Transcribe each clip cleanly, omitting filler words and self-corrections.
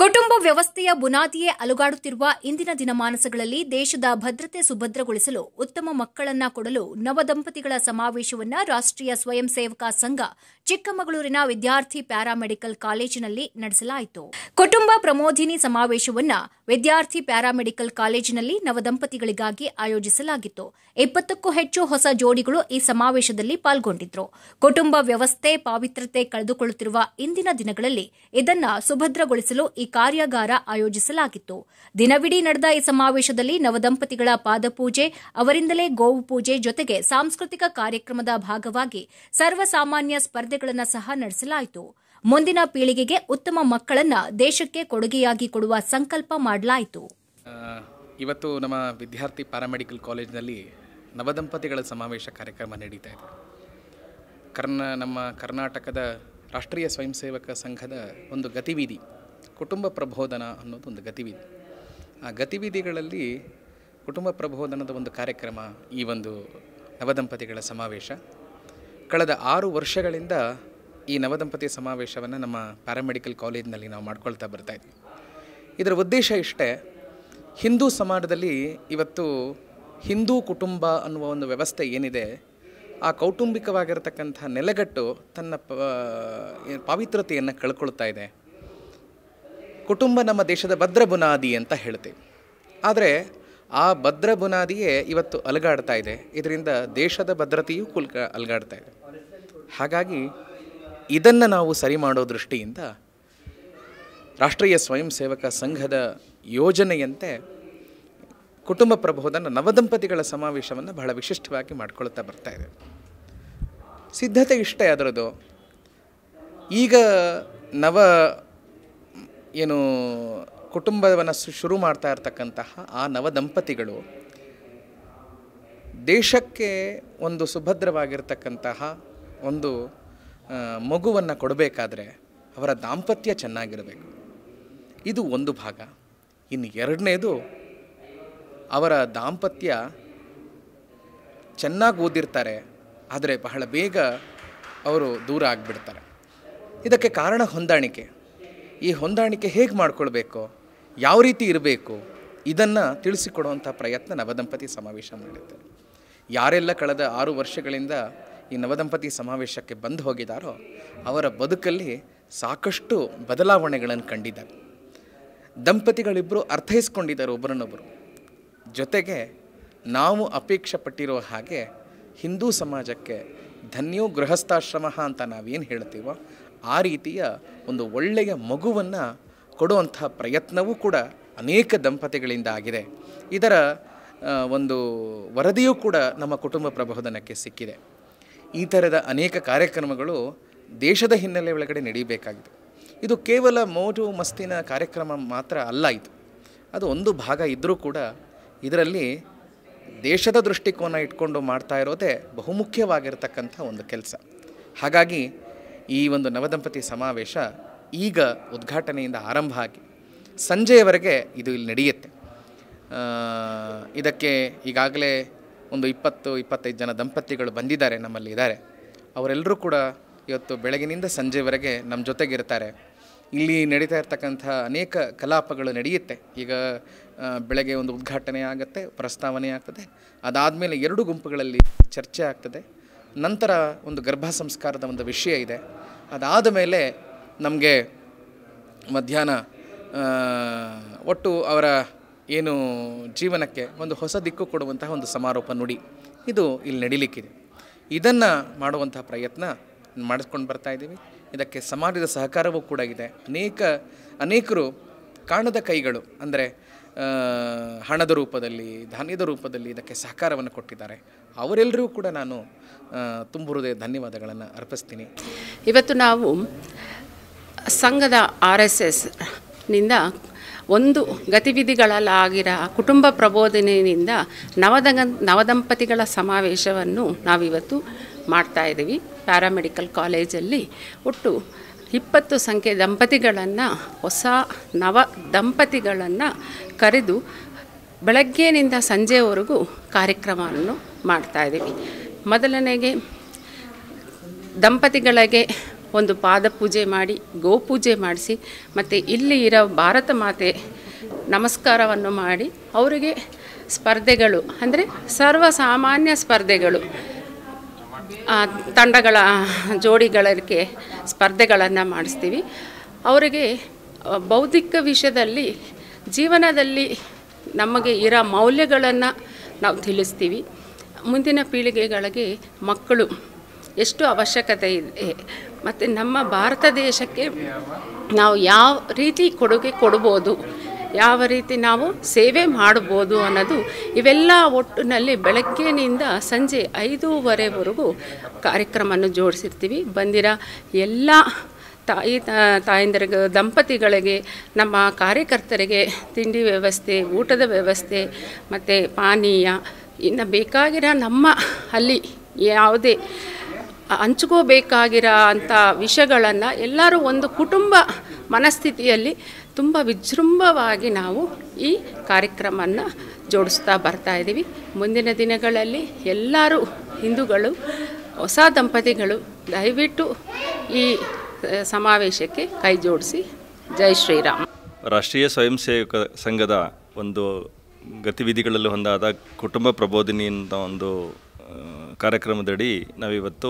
ಕುಟುಂಬ ವ್ಯವಸ್ಥೆಯ ಬುನಾದಿಯೇ ಅಲುಗಾಡುತ್ತಿರುವ ಇಂದಿನ ದಿನಮಾನಗಳಲ್ಲಿ ದೇಶದ ಭದ್ರತೆ ಸುಭದ್ರಗೊಳಿಸಲು ಉತ್ತಮ ಮಕ್ಕಳನ್ನ ಕೊಡಲು ನವದಂಪತಿಗಳ ಸಮಾವೇಶವನ್ನು ರಾಷ್ಟ್ರೀಯ ಸ್ವಯಂ ಸೇವಕ ಸಂಘ ಚಿಕ್ಕಮಗಳೂರಿನ ವಿದ್ಯಾರ್ಥಿ ಪ್ಯಾರಾಮೆಡಿಕಲ್ ಕಾಲೇಜಿನಲ್ಲಿ ನಡೆಸಲಾಯಿತು. ಕುಟುಂಬ ಪ್ರಮೋದಿನಿ ಸಮಾವೇಶವನ್ನು ವಿದ್ಯಾರ್ಥಿ ಪ್ಯಾರಾಮೆಡಿಕಲ್ ಕಾಲೇಜಿನಲ್ಲಿ ನವದಂಪತಿಗಳಿಗಾಗಿ ಆಯೋಜಿಸಲಾಗಿತ್ತು. 20ಕ್ಕೂ ಹೆಚ್ಚು ಹೊಸ ಜೋಡಿಗಳು ಈ ಸಮಾವೇಶದಲ್ಲಿ ಪಾಲ್ಗೊಂಡಿದ್ರು. ಕುಟುಂಬ ವ್ಯವಸ್ಥೆ ಪಾವಿತ್ರತೆ ಕಳೆದುಕೊಳ್ಳುತ್ತಿರುವ ಇಂದಿನ ದಿನಗಳಲ್ಲಿ ಇದನ್ನ ಸುಭದ್ರಗೊಳಿಸಲು ಈ ಕಾರ್ಯಾಗಾರ ಆಯೋಜಿಸಲಾಗಿತ್ತು. ದಿನವಿಡೀ ನಡೆದ ಈ ಸಮಾವೇಶದಲ್ಲಿ ನವದಂಪತಿಗಳ ಪಾದಪೂಜೆ, ಅವರಿಂದಲೇ ಗೋವು ಪೂಜೆ ಜೊತೆಗೆ ಸಾಂಸ್ಕೃತಿಕ ಕಾರ್ಯಕ್ರಮದ ಭಾಗವಾಗಿ ಸರ್ವಸಾಮಾನ್ಯ ಸ್ಪರ್ಧೆಗಳನ್ನು ಸಹ ನಡೆಸಲಾಯಿತು. ಮುಂದಿನ ಪೀಳಿಗೆಗೆ ಉತ್ತಮ ಮಕ್ಕಳನ್ನ ದೇಶಕ್ಕೆ ಕೊಡುಗೆಯಾಗಿ ಕೊಡುವ ಸಂಕಲ್ಪ ಮಾಡಲಾಯಿತು. ಇವತ್ತು ನಮ್ಮ ವಿದ್ಯಾರ್ಥಿ ಪ್ಯಾರಾಮೆಡಿಕಲ್ ಕಾಲೇಜಿನಲ್ಲಿ ನವದಂಪತಿಗಳ ಸಮಾವೇಶ ಕಾರ್ಯಕ್ರಮ ನಡೀತಾ ಇದೆ. ನಮ್ಮ ಕರ್ನಾಟಕದ ರಾಷ್ಟ್ರೀಯ ಸ್ವಯಂ ಸೇವಕ ಸಂಘದ ಒಂದು ಗತಿವಿಧಿ ಕುಟುಂಬ ಪ್ರಬೋಧನ ಅನ್ನೋದು ಒಂದು ಗತಿವಿಧಿ. ಆ ಗತಿವಿಧಿಗಳಲ್ಲಿ ಕುಟುಂಬ ಪ್ರಬೋಧನದ ಒಂದು ಕಾರ್ಯಕ್ರಮ ಈ ಒಂದು ನವದಂಪತಿಗಳ ಸಮಾವೇಶ. ಕಳೆದ 6 ವರ್ಷಗಳಿಂದ ಈ ನವದಂಪತಿ ಸಮಾವೇಶವನ್ನು ನಮ್ಮ ಪ್ಯಾರಾಮೆಡಿಕಲ್ ಕಾಲೇಜಿನಲ್ಲಿ ನಾವು ಮಾಡ್ಕೊಳ್ತಾ ಬರ್ತಾಯಿದ್ವಿ. ಇದರ ಉದ್ದೇಶ ಇಷ್ಟೇ, ಹಿಂದೂ ಸಮಾಜದಲ್ಲಿ ಇವತ್ತು ಹಿಂದೂ ಕುಟುಂಬ ಅನ್ನುವ ಒಂದು ವ್ಯವಸ್ಥೆ ಏನಿದೆ, ಆ ಕೌಟುಂಬಿಕವಾಗಿರತಕ್ಕಂಥ ನೆಲೆಗಟ್ಟು ತನ್ನ ಪಾವಿತ್ರತೆಯನ್ನು ಕಳ್ಕೊಳ್ತಾ ಇದೆ. ಕುಟುಂಬ ನಮ್ಮ ದೇಶದ ಭದ್ರ ಬುನಾದಿ ಅಂತ ಹೇಳ್ತೇವೆ. ಆದರೆ ಆ ಭದ್ರ ಬುನಾದಿಯೇ ಇವತ್ತು ಅಲುಗಾಡ್ತಾ ಇದೆ. ಇದರಿಂದ ದೇಶದ ಭದ್ರತೆಯೂ ಅಲುಗಾಡ್ತಾ ಇದೆ. ಹಾಗಾಗಿ ಇದನ್ನು ನಾವು ಸರಿ ಮಾಡೋ ದೃಷ್ಟಿಯಿಂದ ರಾಷ್ಟ್ರೀಯ ಸ್ವಯಂ ಸೇವಕ ಸಂಘದ ಯೋಜನೆಯಂತೆ ಕುಟುಂಬ ಪ್ರಬೋಧನ ನವದಂಪತಿಗಳ ಸಮಾವೇಶವನ್ನು ಬಹಳ ವಿಶಿಷ್ಟವಾಗಿ ಮಾಡಿಕೊಳ್ತಾ ಬರ್ತಾ ಇದೆ. ಸಿದ್ಧತೆ ಇಷ್ಟೇ ಅದರದ್ದು. ಈಗ ಕುಟುಂಬವನ್ನು ಶುರು ಮಾಡ್ತಾ ಇರ್ತಕ್ಕಂತಹ ಆ ನವದಂಪತಿಗಳು ದೇಶಕ್ಕೆ ಒಂದು ಸುಭದ್ರವಾಗಿರ್ತಕ್ಕಂತಹ ಒಂದು ಮಗುವನ್ನು ಕೊಡಬೇಕಾದ್ರೆ ಅವರ ದಾಂಪತ್ಯ ಚೆನ್ನಾಗಿರಬೇಕು. ಇದು ಒಂದು ಭಾಗ. ಇನ್ನು ಎರಡನೇದು, ಅವರ ದಾಂಪತ್ಯ ಚೆನ್ನಾಗಿ ಓದಿರ್ತಾರೆ, ಆದರೆ ಬಹಳ ಬೇಗ ಅವರು ದೂರ ಆಗಿಬಿಡ್ತಾರೆ. ಇದಕ್ಕೆ ಕಾರಣ ಹೊಂದಾಣಿಕೆ. ಈ ಹೊಂದಾಣಿಕೆ ಹೇಗೆ ಮಾಡ್ಕೊಳ್ಬೇಕು, ಯಾವ ರೀತಿ ಇರಬೇಕು, ಇದನ್ನು ತಿಳಿಸಿಕೊಡುವಂಥ ಪ್ರಯತ್ನ ನವದಂಪತಿ ಸಮಾವೇಶ ಮಾಡುತ್ತೆ. ಯಾರೆಲ್ಲ ಕಳೆದ 6 ವರ್ಷಗಳಿಂದ ಈ ನವದಂಪತಿ ಸಮಾವೇಶಕ್ಕೆ ಬಂದು ಹೋಗಿದ್ದಾರೋ ಅವರ ಬದುಕಲ್ಲಿ ಸಾಕಷ್ಟು ಬದಲಾವಣೆಗಳನ್ನು ಕಂಡಿದ್ದಾರೆ. ದಂಪತಿಗಳಿಬ್ಬರು ಅರ್ಥೈಸ್ಕೊಂಡಿದ್ದಾರೆ ಒಬ್ಬರನ್ನೊಬ್ಬರು. ಜೊತೆಗೆ ನಾವು ಅಪೇಕ್ಷೆ ಪಟ್ಟಿರೋ ಹಾಗೆ ಹಿಂದೂ ಸಮಾಜಕ್ಕೆ ಧನ್ಯೋ ಗೃಹಸ್ಥಾಶ್ರಮ ಅಂತ ನಾವೇನು ಹೇಳ್ತೀವೋ ಆ ರೀತಿಯ ಒಂದು ಒಳ್ಳೆಯ ಮಗುವನ್ನು ಕೊಡುವಂಥ ಪ್ರಯತ್ನವೂ ಕೂಡ ಅನೇಕ ದಂಪತಿಗಳಿಂದ ಆಗಿದೆ. ಇದರ ಒಂದು ವರದಿಯೂ ಕೂಡ ನಮ್ಮ ಕುಟುಂಬ ಪ್ರಬೋಧನಕ್ಕೆ ಸಿಕ್ಕಿದೆ. ಈ ಥರದ ಅನೇಕ ಕಾರ್ಯಕ್ರಮಗಳು ದೇಶದ ಹಿನ್ನೆಲೆ ಒಳಗಡೆ ನಡೀಬೇಕಾಗಿದೆ. ಇದು ಕೇವಲ ಮೋಜು ಮಸ್ತಿನ ಕಾರ್ಯಕ್ರಮ ಮಾತ್ರ ಅಲ್ಲ. ಅದು ಒಂದು ಭಾಗ ಇದ್ದರೂ ಕೂಡ ಇದರಲ್ಲಿ ದೇಶದ ದೃಷ್ಟಿಕೋನ ಇಟ್ಕೊಂಡು ಮಾಡ್ತಾ ಇರೋದೇ ಬಹುಮುಖ್ಯವಾಗಿರ್ತಕ್ಕಂಥ ಒಂದು ಕೆಲಸ. ಹಾಗಾಗಿ ಈ ಒಂದು ನವದಂಪತಿ ಸಮಾವೇಶ ಈಗ ಉದ್ಘಾಟನೆಯಿಂದ ಆರಂಭ ಆಗಿ ಸಂಜೆಯವರೆಗೆ ಇದು ಇಲ್ಲಿ ನಡೆಯುತ್ತೆ. ಇದಕ್ಕೆ ಈಗಾಗಲೇ ಒಂದು 20-25 ಜನ ದಂಪತಿಗಳು ಬಂದಿದ್ದಾರೆ, ನಮ್ಮಲ್ಲಿ ಇದ್ದಾರೆ. ಅವರೆಲ್ಲರೂ ಕೂಡ ಇವತ್ತು ಬೆಳಗಿನಿಂದ ಸಂಜೆವರೆಗೆ ನಮ್ಮ ಜೊತೆಗಿರ್ತಾರೆ. ಇಲ್ಲಿ ನಡೀತಾ ಇರ್ತಕ್ಕಂಥ ಅನೇಕ ಕಲಾಪಗಳು ನಡೆಯುತ್ತೆ. ಈಗ ಬೆಳಗ್ಗೆ ಒಂದು ಉದ್ಘಾಟನೆ ಆಗುತ್ತೆ, ಪ್ರಸ್ತಾವನೆ ಆಗ್ತದೆ. ಅದಾದಮೇಲೆ 2 ಗುಂಪುಗಳಲ್ಲಿ ಚರ್ಚೆ ಆಗ್ತದೆ. ನಂತರ ಒಂದು ಗರ್ಭ ಸಂಸ್ಕಾರದ ಒಂದು ವಿಷಯ ಇದೆ. ಅದಾದ ಮೇಲೆ ನಮಗೆ ಮಧ್ಯಾಹ್ನ ಒಟ್ಟು ಅವರ ಏನು ಜೀವನಕ್ಕೆ ಒಂದು ಹೊಸ ದಿಕ್ಕು ಕೊಡುವಂತಹ ಒಂದು ಸಮಾರೋಪ ನುಡಿ ಇದು ಇಲ್ಲಿ ನಡೀಲಿಕ್ಕಿದೆ. ಇದನ್ನು ಮಾಡುವಂಥ ಪ್ರಯತ್ನ ಮಾಡಿಸ್ಕೊಂಡು ಬರ್ತಾ ಇದ್ದೀವಿ. ಇದಕ್ಕೆ ಸಮಾಜದ ಸಹಕಾರವೂ ಕೂಡ ಇದೆ. ಅನೇಕರು ಕಾಣದ ಕೈಗಳು, ಅಂದರೆ ಹಣದ ರೂಪದಲ್ಲಿ, ಧಾನ್ಯದ ರೂಪದಲ್ಲಿ ಇದಕ್ಕೆ ಸಹಕಾರವನ್ನು ಕೊಟ್ಟಿದ್ದಾರೆ. ಅವರೆಲ್ಲರೂ ಕೂಡ ನಾನು ತುಂಬ ಹೃದಯ ಧನ್ಯವಾದಗಳನ್ನು ಅರ್ಪಿಸ್ತೀನಿ. ಇವತ್ತು ನಾವು ಸಂಘದ RSSನಿಂದ ಒಂದು ಗತಿವಿಧಿಗಳಲ್ಲಾಗಿರೋ ಕುಟುಂಬ ಪ್ರಬೋಧನೆಯಿಂದ ನವದಂಪತಿಗಳ ಸಮಾವೇಶವನ್ನು ನಾವಿವತ್ತು ಮಾಡ್ತಾಯಿದ್ದೀವಿ. ಪ್ಯಾರಾಮೆಡಿಕಲ್ ಕಾಲೇಜಲ್ಲಿ ಒಟ್ಟು 20 ಸಂಖ್ಯೆ ದಂಪತಿಗಳನ್ನು, ಹೊಸ ನವ ದಂಪತಿಗಳನ್ನು ಕರೆದು ಬೆಳಗ್ಗೆಯಿಂದ ಸಂಜೆವರೆಗೂ ಕಾರ್ಯಕ್ರಮವನ್ನು ಮಾಡ್ತಾಯಿದ್ದೀವಿ. ಮೊದಲನೆಗೆ ದಂಪತಿಗಳಿಗೆ ಒಂದು ಪಾದ ಪೂಜೆ ಮಾಡಿ ಗೋಪೂಜೆ ಮಾಡಿಸಿ ಮತ್ತು ಇಲ್ಲಿ ಇರೋ ಭಾರತ ಮಾತೆ ನಮಸ್ಕಾರವನ್ನು ಮಾಡಿ ಅವರಿಗೆ ಸ್ಪರ್ಧೆಗಳು ಅಂದರೆ ಸರ್ವಸಾಮಾನ್ಯ ಸ್ಪರ್ಧೆಗಳು, ತಂಡಗಳ ಜೋಡಿಗಳಿಗೆ ಸ್ಪರ್ಧೆಗಳನ್ನು ಮಾಡಿಸ್ತೀವಿ. ಅವರಿಗೆ ಬೌದ್ಧಿಕ ವಿಷಯದಲ್ಲಿ ಜೀವನದಲ್ಲಿ ನಮಗೆ ಇರೋ ಮೌಲ್ಯಗಳನ್ನು ನಾವು ತಿಳಿಸ್ತೀವಿ. ಮುಂದಿನ ಪೀಳಿಗೆಗಳಿಗೆ ಮಕ್ಕಳು ಎಷ್ಟು ಅವಶ್ಯಕತೆ ಇದೆ ಮತ್ತು ನಮ್ಮ ಭಾರತ ದೇಶಕ್ಕೆ ನಾವು ಯಾವ ರೀತಿ ಕೊಡುಗೆ ಕೊಡ್ಬೋದು, ಯಾವ ರೀತಿ ನಾವು ಸೇವೆ ಮಾಡ್ಬೋದು ಅನ್ನೋದು ಇವೆಲ್ಲ ಒಟ್ಟಿನಲ್ಲಿ ಬೆಳಗ್ಗೆನಿಂದ ಸಂಜೆ 5:30ವರೆಗೂ ಕಾರ್ಯಕ್ರಮವನ್ನು ಜೋಡಿಸಿರ್ತೀವಿ. ಬಂದಿರೋ ಎಲ್ಲ ತಾಯಂದಿರಿಗೆ, ದಂಪತಿಗಳಿಗೆ, ನಮ್ಮ ಕಾರ್ಯಕರ್ತರಿಗೆ ತಿಂಡಿ ವ್ಯವಸ್ಥೆ, ಊಟದ ವ್ಯವಸ್ಥೆ ಮತ್ತು ಪಾನೀಯ, ಇನ್ನು ಬೇಕಾಗಿರೋ ನಮ್ಮ ಅಲ್ಲಿ ಯಾವುದೇ ಹಂಚ್ಕೋಬೇಕಾಗಿರೋ ಅಂಥ ವಿಷಯಗಳನ್ನು ಎಲ್ಲರೂ ಒಂದು ಕುಟುಂಬ ಮನಸ್ಥಿತಿಯಲ್ಲಿ ತುಂಬ ವಿಜೃಂಭವಾಗಿ ನಾವು ಈ ಕಾರ್ಯಕ್ರಮವನ್ನು ಜೋಡಿಸ್ತಾ ಬರ್ತಾಯಿದ್ದೀವಿ. ಮುಂದಿನ ದಿನಗಳಲ್ಲಿ ಎಲ್ಲರೂ ಹಿಂದೂಗಳು, ಹೊಸ ದಂಪತಿಗಳು ದಯವಿಟ್ಟು ಈ ಸಮಾವೇಶಕ್ಕೆ ಕೈ ಜೋಡಿಸಿ. ಜೈ ಶ್ರೀರಾಮ್. ರಾಷ್ಟ್ರೀಯ ಸ್ವಯಂ ಸೇವಕ ಸಂಘದ ಒಂದು ಗತಿವಿಧಿಗಳಲ್ಲಿ ಒಂದಾದ ಕುಟುಂಬ ಪ್ರಬೋಧಿನಿ ಅಂತ ಒಂದು ಕಾರ್ಯಕ್ರಮದಡಿ ನಾವಿವತ್ತು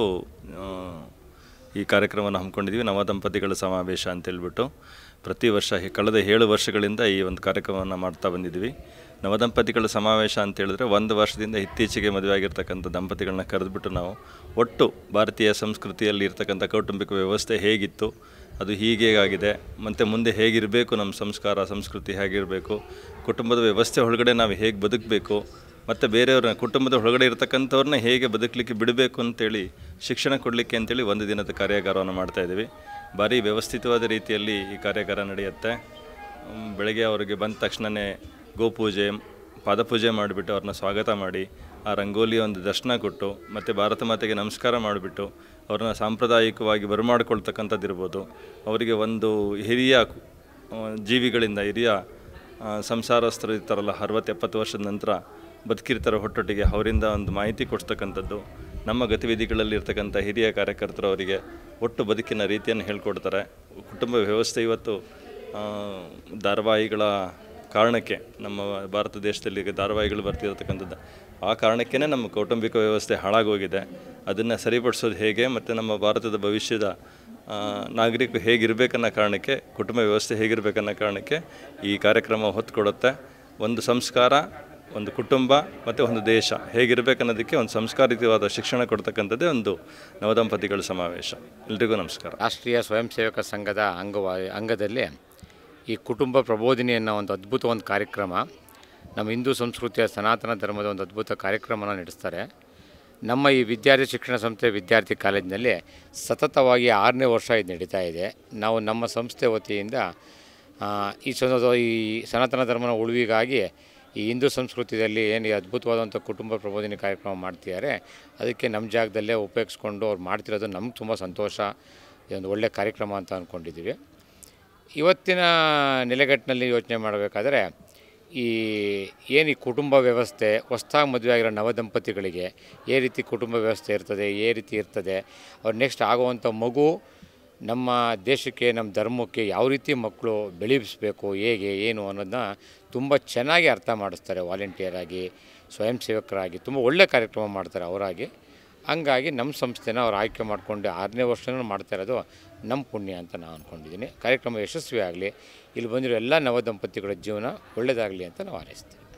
ಈ ಕಾರ್ಯಕ್ರಮವನ್ನು ಹಮ್ಮಿಕೊಂಡಿದ್ದೀವಿ. ನವದಂಪತಿಗಳ ಸಮಾವೇಶ ಅಂತೇಳ್ಬಿಟ್ಟು ಪ್ರತಿ ವರ್ಷ ಕಳೆದ 7 ವರ್ಷಗಳಿಂದ ಈ ಒಂದು ಕಾರ್ಯಕ್ರಮವನ್ನು ಮಾಡ್ತಾ ಬಂದಿದ್ದೀವಿ. ನವದಂಪತಿಗಳ ಸಮಾವೇಶ ಅಂತೇಳಿದ್ರೆ 1 ವರ್ಷದಿಂದ ಇತ್ತೀಚೆಗೆ ಮದುವೆ ಆಗಿರ್ತಕ್ಕಂಥ ದಂಪತಿಗಳನ್ನ ಕರೆದುಬಿಟ್ಟು ನಾವು ಒಟ್ಟು ಭಾರತೀಯ ಸಂಸ್ಕೃತಿಯಲ್ಲಿ ಇರ್ತಕ್ಕಂಥ ಕೌಟುಂಬಿಕ ವ್ಯವಸ್ಥೆ ಹೇಗಿತ್ತು, ಅದು ಹೀಗೆ ಆಗಿದೆ, ಮತ್ತು ಮುಂದೆ ಹೇಗಿರಬೇಕು, ನಮ್ಮ ಸಂಸ್ಕಾರ ಸಂಸ್ಕೃತಿ ಹೇಗಿರಬೇಕು, ಕುಟುಂಬದ ವ್ಯವಸ್ಥೆ ಒಳಗಡೆ ನಾವು ಹೇಗೆ ಬದುಕಬೇಕು, ಮತ್ತು ಬೇರೆಯವ್ರನ್ನ ಕುಟುಂಬದ ಒಳಗಡೆ ಇರ್ತಕ್ಕಂಥವ್ರನ್ನ ಹೇಗೆ ಬದುಕಲಿಕ್ಕೆ ಬಿಡಬೇಕು ಅಂತೇಳಿ ಶಿಕ್ಷಣ ಕೊಡಲಿಕ್ಕೆ ಅಂತೇಳಿ 1 ದಿನದ ಕಾರ್ಯಾಗಾರವನ್ನು ಮಾಡ್ತಾಯಿದ್ದೀವಿ. ಭಾರಿ ವ್ಯವಸ್ಥಿತವಾದ ರೀತಿಯಲ್ಲಿ ಈ ಕಾರ್ಯಾಗಾರ ನಡೆಯುತ್ತೆ. ಬೆಳಗ್ಗೆ ಅವರಿಗೆ ಬಂದ ತಕ್ಷಣವೇ ಗೋಪೂಜೆ, ಪಾದಪೂಜೆ ಮಾಡಿಬಿಟ್ಟು ಅವ್ರನ್ನ ಸ್ವಾಗತ ಮಾಡಿ, ಆ ರಂಗೋಲಿ ಒಂದು ದರ್ಶನ ಕೊಟ್ಟು, ಮತ್ತು ಭಾರತ ಮಾತೆಗೆ ನಮಸ್ಕಾರ ಮಾಡಿಬಿಟ್ಟು ಅವ್ರನ್ನ ಸಾಂಪ್ರದಾಯಿಕವಾಗಿ ಬರಮಾಡ್ಕೊಳ್ತಕ್ಕಂಥದ್ದು ಇರ್ಬೋದು. ಅವರಿಗೆ ಒಂದು ಹಿರಿಯ ಜೀವಿಗಳಿಂದ, ಹಿರಿಯ ಸಂಸಾರಸ್ಥರು ಇರ್ತಾರಲ್ಲ, 60-70 ವರ್ಷದ ನಂತರ ಬದುಕಿರ್ತಾರೆ ಒಟ್ಟೊಟ್ಟಿಗೆ, ಅವರಿಂದ ಒಂದು ಮಾಹಿತಿ ಕೊಡ್ತಕ್ಕಂಥದ್ದು. ನಮ್ಮ ಗತಿವಿಧಿಗಳಲ್ಲಿ ಇರ್ತಕ್ಕಂಥ ಹಿರಿಯ ಕಾರ್ಯಕರ್ತರು ಅವರಿಗೆ ಒಟ್ಟು ಬದುಕಿನ ರೀತಿಯನ್ನು ಹೇಳ್ಕೊಡ್ತಾರೆ. ಕುಟುಂಬ ವ್ಯವಸ್ಥೆ ಇವತ್ತು ಧಾರಾವಾಹಿಗಳ ಕಾರಣಕ್ಕೆ, ನಮ್ಮ ಭಾರತ ದೇಶದಲ್ಲಿ ಧಾರಾವಾಹಿಗಳು ಬರ್ತಿರತಕ್ಕಂಥದ್ದು, ಆ ಕಾರಣಕ್ಕೇ ನಮ್ಮ ಕೌಟುಂಬಿಕ ವ್ಯವಸ್ಥೆ ಹಾಳಾಗೋಗಿದೆ. ಅದನ್ನು ಸರಿಪಡಿಸೋದು ಹೇಗೆ, ಮತ್ತು ನಮ್ಮ ಭಾರತದ ಭವಿಷ್ಯದ ನಾಗರಿಕರು ಹೇಗಿರಬೇಕನ್ನೋ ಕಾರಣಕ್ಕೆ, ಕುಟುಂಬ ವ್ಯವಸ್ಥೆ ಹೇಗಿರಬೇಕನ್ನೋ ಕಾರಣಕ್ಕೆ ಈ ಕಾರ್ಯಕ್ರಮ ಹೊತ್ತು ಕೊಡುತ್ತೆ. ಒಂದು ಸಂಸ್ಕಾರ, ಒಂದು ಕುಟುಂಬ ಮತ್ತು ಒಂದು ದೇಶ ಹೇಗಿರಬೇಕನ್ನೋದಕ್ಕೆ ಒಂದು ಸಂಸ್ಕಾರಿತವಾದ ಶಿಕ್ಷಣ ಕೊಡ್ತಕ್ಕಂಥದ್ದೇ ಒಂದು ನವದಂಪತಿಗಳ ಸಮಾವೇಶ. ಎಲ್ರಿಗೂ ನಮಸ್ಕಾರ. ರಾಷ್ಟ್ರೀಯ ಸ್ವಯಂ ಸೇವಕ ಸಂಘದ ಅಂಗದಲ್ಲಿ ಈ ಕುಟುಂಬ ಪ್ರಬೋಧಿನಿ ಅನ್ನೋ ಒಂದು ಅದ್ಭುತ ಒಂದು ಕಾರ್ಯಕ್ರಮ, ನಮ್ಮ ಹಿಂದೂ ಸಂಸ್ಕೃತಿಯ ಸನಾತನ ಧರ್ಮದ ಒಂದು ಅದ್ಭುತ ಕಾರ್ಯಕ್ರಮನ ನಡೆಸ್ತಾರೆ. ನಮ್ಮ ಈ ವಿದ್ಯಾರ್ಥಿ ಶಿಕ್ಷಣ ಸಂಸ್ಥೆ ವಿದ್ಯಾರ್ಥಿ ಕಾಲೇಜಿನಲ್ಲಿ ಸತತವಾಗಿ 6ನೇ ವರ್ಷ ಇದು ನಡೀತಾ ಇದೆ. ನಾವು ನಮ್ಮ ಸಂಸ್ಥೆ ವತಿಯಿಂದ ಈ ಸನಾತನ ಧರ್ಮನ ಉಳಿವಿಗಾಗಿ ಈ ಹಿಂದೂ ಸಂಸ್ಕೃತಿಯಲ್ಲಿ ಏನು ಅದ್ಭುತವಾದಂಥ ಕುಟುಂಬ ಪ್ರಬೋಧಿನಿ ಕಾರ್ಯಕ್ರಮ ಮಾಡ್ತಿದ್ದಾರೆ, ಅದಕ್ಕೆ ನಮ್ಮ ಜಾಗದಲ್ಲೇ ಉಪಯೋಗಿಸ್ಕೊಂಡು ಅವ್ರು ಮಾಡ್ತಿರೋದು ನಮ್ಗೆ ತುಂಬ ಸಂತೋಷ. ಇದೊಂದು ಒಳ್ಳೆಯ ಕಾರ್ಯಕ್ರಮ ಅಂತ ಅಂದ್ಕೊಂಡಿದ್ದೀವಿ. ಇವತ್ತಿನ ನೆಲೆಗಟ್ಟಿನಲ್ಲಿ ಯೋಚನೆ ಮಾಡಬೇಕಾದ್ರೆ ಈ ಕುಟುಂಬ ವ್ಯವಸ್ಥೆ, ಹೊಸದಾಗಿ ಮದುವೆ ಆಗಿರೋ ನವದಂಪತಿಗಳಿಗೆ ಏ ರೀತಿ ಕುಟುಂಬ ವ್ಯವಸ್ಥೆ ಇರ್ತದೆ, ಏ ರೀತಿ ಇರ್ತದೆ, ಅವ್ರು ನೆಕ್ಸ್ಟ್ ಆಗುವಂಥ ಮಗು ನಮ್ಮ ದೇಶಕ್ಕೆ, ನಮ್ಮ ಧರ್ಮಕ್ಕೆ ಯಾವ ರೀತಿ ಮಕ್ಕಳು ಬೆಳೆಸಬೇಕು, ಹೇಗೆ ಏನು ಅನ್ನೋದನ್ನ ತುಂಬ ಚೆನ್ನಾಗಿ ಅರ್ಥ ಮಾಡಿಸ್ತಾರೆ. ವಾಲಂಟಿಯರಾಗಿ, ಸ್ವಯಂ ಸೇವಕರಾಗಿ ತುಂಬ ಒಳ್ಳೆಯ ಕಾರ್ಯಕ್ರಮ ಮಾಡ್ತಾರೆ ಅವರಾಗಿ. ಹಂಗಾಗಿ ನಮ್ಮ ಸಂಸ್ಥೆನ ಅವ್ರು ಆಯ್ಕೆ ಮಾಡಿಕೊಂಡು 6ನೇ ವರ್ಷನೂ ಮಾಡ್ತಾ ಇರೋದು ನಮ್ಮ ಪುಣ್ಯ ಅಂತ ನಾನು ಅಂದ್ಕೊಂಡಿದ್ದೀನಿ. ಕಾರ್ಯಕ್ರಮ ಯಶಸ್ವಿ ಆಗಲಿ, ಇಲ್ಲಿ ಬಂದಿರೋ ಎಲ್ಲ ನವದಂಪತಿಗಳ ಜೀವನ ಒಳ್ಳೆಯದಾಗಲಿ ಅಂತ ನಾವು ಹಾರೈಸ್ತೀವಿ.